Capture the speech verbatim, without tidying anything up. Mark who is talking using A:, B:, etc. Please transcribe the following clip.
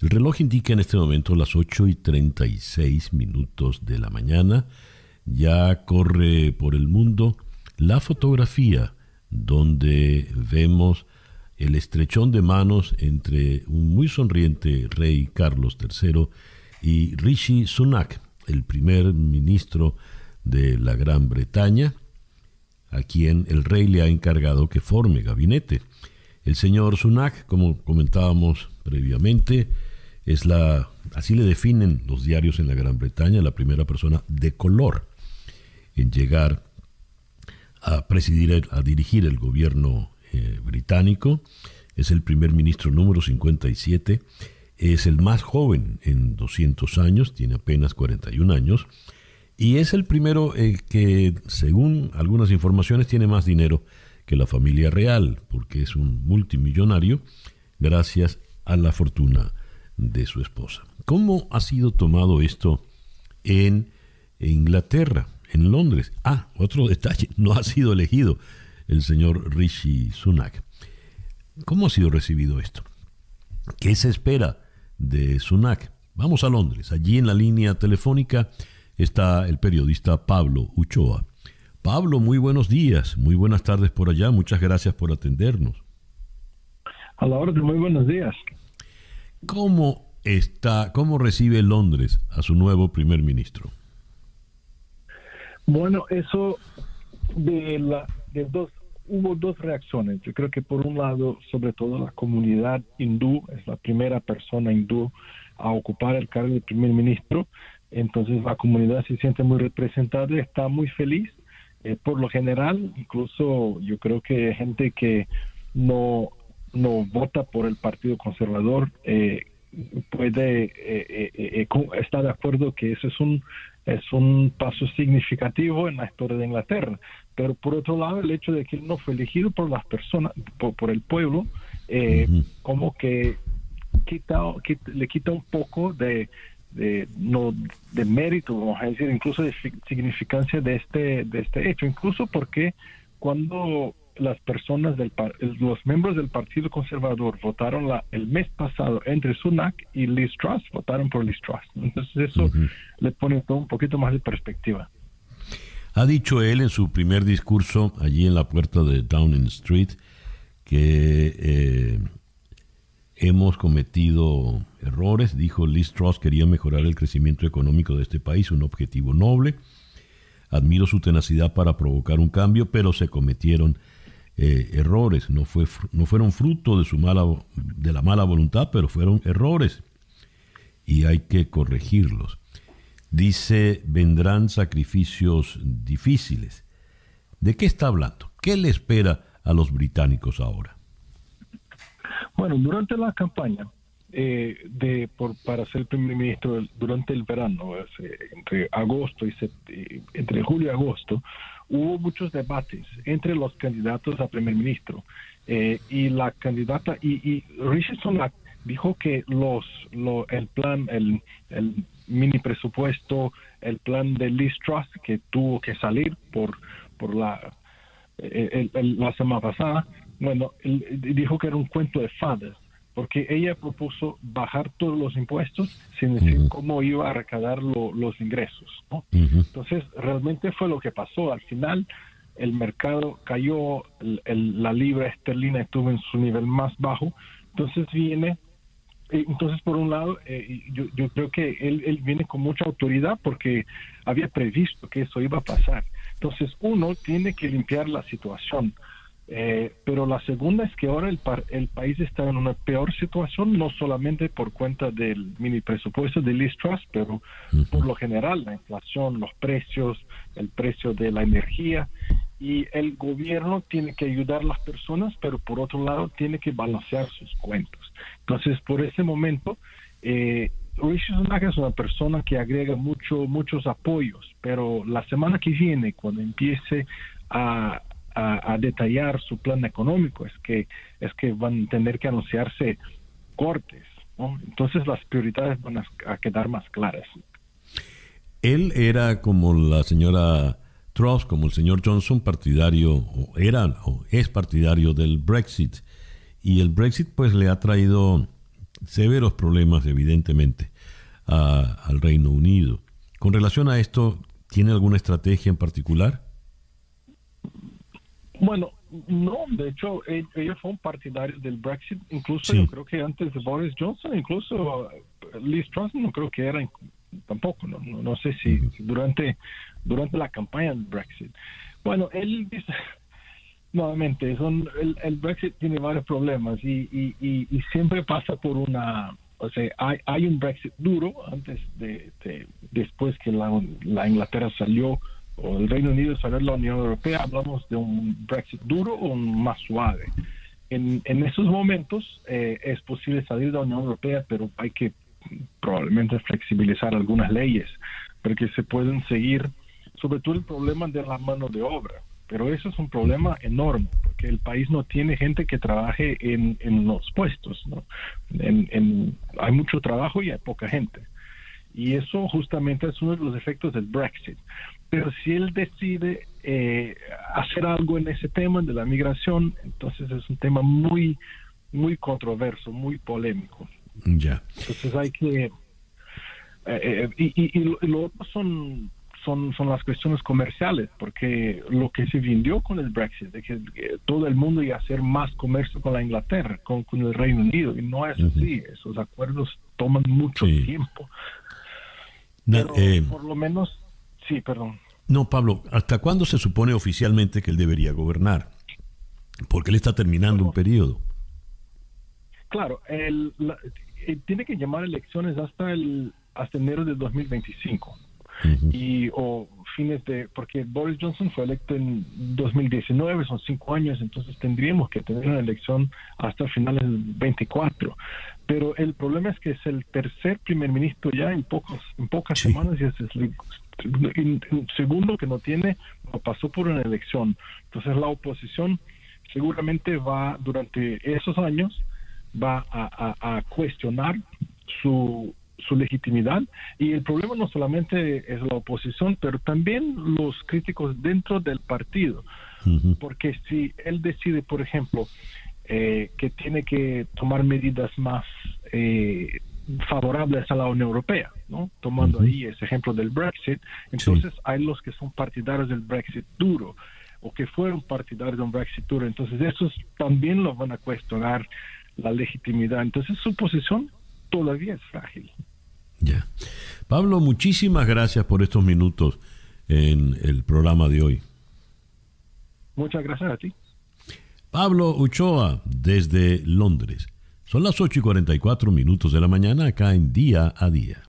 A: El reloj indica en este momento las ocho y treinta y seis minutos de la mañana. Ya corre por el mundo la fotografía donde vemos el estrechón de manos entre un muy sonriente rey Carlos tercero y Rishi Sunak, el primer ministro de la Gran Bretaña, a quien el rey le ha encargado que forme gabinete. El señor Sunak, como comentábamos previamente, es la, así le definen los diarios en la Gran Bretaña, la primera persona de color en llegar a presidir, a dirigir el gobierno eh, británico. Es el primer ministro número cincuenta y siete, es el más joven en doscientos años, tiene apenas cuarenta y un años, y es el primero eh, que, según algunas informaciones, tiene más dinero que la familia real, porque es un multimillonario gracias a la fortuna de su esposa. ¿Cómo ha sido tomado esto en Inglaterra, en Londres? Ah, otro detalle, no ha sido elegido el señor Rishi Sunak. ¿Cómo ha sido recibido esto? ¿Qué se espera de Sunak? Vamos a Londres. Allí en la línea telefónica está el periodista Pablo Uchoa. Pablo, muy buenos días, muy buenas tardes por allá. Muchas gracias por atendernos.
B: A la orden, muy buenos días.
A: ¿Cómo está, cómo recibe Londres a su nuevo primer ministro?
B: Bueno, eso de la de dos hubo dos reacciones. Yo creo que por un lado, sobre todo la comunidad hindú, es la primera persona hindú a ocupar el cargo de primer ministro. Entonces la comunidad se siente muy representada, está muy feliz. Eh, por lo general, incluso yo creo que gente que no no vota por el Partido Conservador eh, puede eh, eh, eh, estar de acuerdo que eso es un es un paso significativo en la historia de Inglaterra. Pero por otro lado, el hecho de que él no fue elegido por las personas, por, por el pueblo, eh, uh-huh. como que quita, quita, le quita un poco de de no de mérito, vamos a decir, incluso de significancia de este de este hecho, incluso porque cuando las personas del los miembros del Partido Conservador votaron la, el mes pasado entre Sunak y Liz Truss, votaron por Liz Truss. Entonces eso uh-huh. le pone todo un poquito más de perspectiva.
A: Ha dicho él en su primer discurso allí en la puerta de Downing Street que eh, hemos cometido errores. Dijo: Liz Truss quería mejorar el crecimiento económico de este país, un objetivo noble. Admiro su tenacidad para provocar un cambio, pero se cometieron eh, errores. No fue, no fueron fruto de su mala, de la mala voluntad, pero fueron errores y hay que corregirlos. Dice: vendrán sacrificios difíciles. ¿De qué está hablando? ¿Qué le espera a los británicos ahora?
B: Bueno, durante la campaña eh, de por, para ser primer ministro durante el verano, eh, entre agosto y sept- entre julio y agosto, hubo muchos debates entre los candidatos a primer ministro eh, y la candidata y, y Rishi Sunak dijo que los lo, el plan el, el mini presupuesto, el plan de Liz Truss que tuvo que salir por por la el, el, la semana pasada. Bueno, él dijo que era un cuento de fadas, porque ella propuso bajar todos los impuestos sin decir uh-huh. cómo iba a recaudar lo, los ingresos, ¿no? Uh-huh. Entonces, realmente fue lo que pasó. Al final, el mercado cayó, el, el, la libra esterlina estuvo en su nivel más bajo. Entonces, viene, entonces por un lado, eh, yo, yo creo que él, él viene con mucha autoridad porque había previsto que eso iba a pasar. Entonces, uno tiene que limpiar la situación. Eh, pero la segunda es que ahora el, par, el país está en una peor situación, no solamente por cuenta del mini presupuesto de Liz Truss, pero uh-huh. por lo general, la inflación, los precios, el precio de la energía, y el gobierno tiene que ayudar a las personas, pero por otro lado tiene que balancear sus cuentos. Entonces, por ese momento, eh, Rishi Sunak es una persona que agrega mucho, muchos apoyos, pero la semana que viene, cuando empiece a A, a detallar su plan económico, es que es que van a tener que anunciarse cortes, ¿no? Entonces las prioridades van a, a quedar más claras.
A: Él era, como la señora Truss, como el señor Johnson, partidario, o era, o es partidario del Brexit, y el Brexit pues le ha traído severos problemas, evidentemente, a- al Reino Unido. Con relación a esto, ¿tiene alguna estrategia en particular?
B: Bueno, no, de hecho, e- ellos son partidarios del Brexit, incluso
A: Sí.
B: yo creo que antes de Boris Johnson, incluso uh, Liz Truss no creo que era tampoco, no, no, no sé si,
A: Ujú.
B: si durante, durante la campaña del Brexit. Bueno, él dice, nuevamente, son, el, el Brexit tiene varios problemas y, y, y, y siempre pasa por una, o sea, hay, hay un Brexit duro antes de, de después que la, la Inglaterra salió o el Reino Unido salió de la Unión Europea, hablamos de un Brexit duro o un más suave. En, en esos momentos eh, es posible salir de la Unión Europea, pero hay que probablemente flexibilizar algunas leyes para que se puedan seguir, sobre todo el problema de la mano de obra. Pero eso es un problema enorme, porque el país no tiene gente que trabaje en, en los puestos, ¿no? En, en, hay mucho trabajo y hay poca gente. Y eso justamente es uno de los efectos del Brexit. Pero si él decide eh, hacer algo en ese tema de la migración, entonces es un tema muy, muy controverso, muy polémico.
A: Ya.
B: Entonces hay que... Eh, eh, y, y, y, lo, y lo otro son, son, son las cuestiones comerciales, porque lo que se vendió con el Brexit, de que, que todo el mundo iba a hacer más comercio con la Inglaterra, con, con el Reino Unido, y no es
A: Ujú.
B: así. Esos acuerdos toman mucho
A: Sí.
B: tiempo.
A: Na-
B: Pero
A: eh,
B: por lo menos, sí, perdón.
A: no, Pablo, ¿hasta cuándo se supone oficialmente que él debería gobernar? Porque él está terminando un periodo.
B: Claro, el, la- eh, tiene que llamar elecciones hasta el hasta enero de dos mil veinticinco.
A: Ujú.
B: Y o fines de, porque Boris Johnson fue electo en dos mil diecinueve, son cinco años, entonces tendríamos que tener una elección hasta finales del veinticuatro. Pero el problema es que es el tercer primer ministro ya en pocos en pocas
A: Sí.
B: semanas, y es el, el- el segundo que no tiene, no pasó por una elección. Entonces la oposición seguramente va durante esos años va a, a- a cuestionar su su legitimidad, y el problema no solamente es la oposición, pero también los críticos dentro del partido,
A: Ujú.
B: porque si él decide, por ejemplo, eh, que tiene que tomar medidas más eh, favorables a la Unión Europea, ¿no? Tomando
A: Ujú.
B: ahí ese ejemplo del Brexit, entonces hay los que son partidarios del Brexit duro o que fueron partidarios de un Brexit duro, entonces esos también lo van a cuestionar la legitimidad, entonces su posición todavía es frágil.
A: Ya. Pablo, muchísimas gracias por estos minutos en el programa de hoy.
B: Muchas gracias a ti.
A: Pablo Ochoa, desde Londres. Son las ocho y cuarenta y cuatro minutos de la mañana acá en Día a Día.